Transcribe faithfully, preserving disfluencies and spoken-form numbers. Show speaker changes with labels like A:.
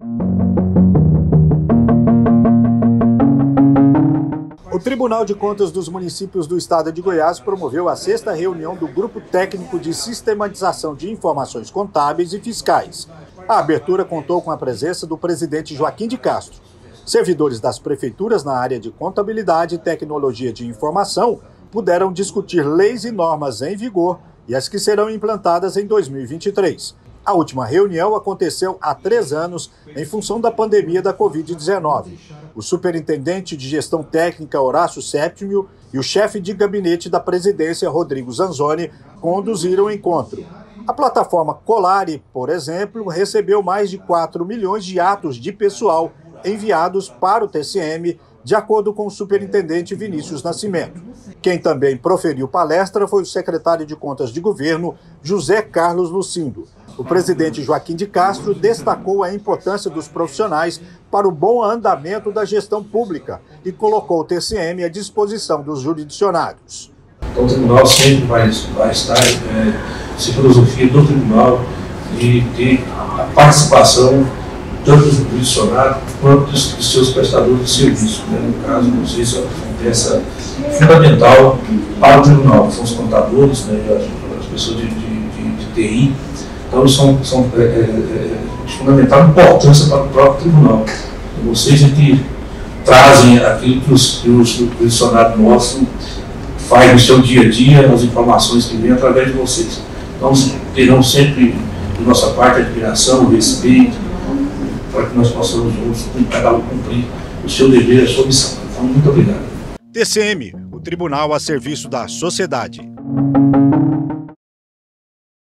A: O Tribunal de Contas dos Municípios do Estado de Goiás promoveu a sexta reunião do Grupo Técnico de Sistematização de Informações Contábeis e Fiscais. A abertura contou com a presença do presidente Joaquim de Castro. Servidores das prefeituras na área de contabilidade e tecnologia de informação puderam discutir leis e normas em vigor e as que serão implantadas em dois mil e vinte e três. A última reunião aconteceu há três anos em função da pandemia da covid dezenove. O superintendente de gestão técnica Horácio Séptimo e o chefe de gabinete da presidência Rodrigo Zanzoni conduziram o encontro. A plataforma Colare, por exemplo, recebeu mais de quatro milhões de atos de pessoal enviados para o T C M, de acordo com o superintendente Vinícius Nascimento. Quem também proferiu palestra foi o secretário de Contas de Governo, José Carlos Lucindo. O presidente Joaquim de Castro destacou a importância dos profissionais para o bom andamento da gestão pública e colocou o T C M à disposição dos jurisdicionados.
B: Então, o tribunal sempre vai, vai estar, é, se filosofia do tribunal de ter a participação tanto do jurisdicionado quanto dos, dos seus prestadores de serviço. Né? No caso, isso é uma peça fundamental para o tribunal, são os contadores, né? as, as pessoas de, de, de, de T I. Então, são, são é, é, de fundamental importância para o próprio tribunal. Então, vocês é que trazem aquilo que os, que os jurisdicionados nossos fazem no seu dia a dia, as informações que vêm através de vocês. Então, terão sempre, de nossa parte, admiração, respeito, para que nós possamos juntos, cada um cumprir o seu dever, a sua missão. Então, muito obrigado.
A: T C M, o Tribunal a serviço da sociedade.